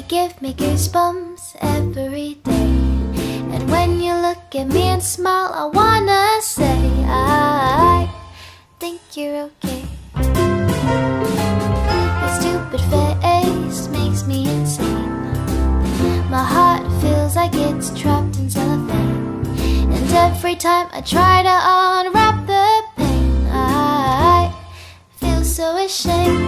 give me goosebumps every day. And when you look at me and smile, I wanna say I think you're okay. Your stupid face makes me insane. My heart feels like it's trapped in cellophane, and every time I try to unwrap the pain, I feel so ashamed.